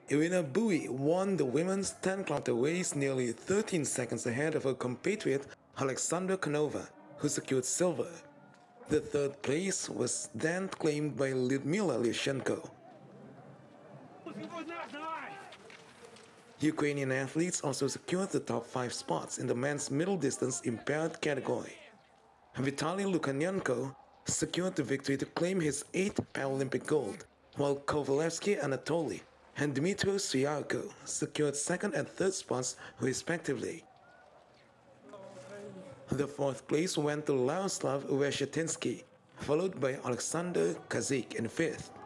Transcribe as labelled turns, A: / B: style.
A: Iryna Bui won the women's 10-kilometer race nearly 13 seconds ahead of her compatriot Oleksandra Kononova, who secured silver. The third place was then claimed by Liudmyla Liashenko. Ukrainian athletes also secured the top 5 spots in the men's middle distance impaired category. Vitaly Lukyanenko secured the victory to claim his 8th Paralympic gold, while Kovalevsky Anatoly and Dmitry Zhangjiakou secured 2nd and 3rd spots respectively. The 4th place went to Yaroslav Reshetinsky, followed by Alexander Kazik in 5th.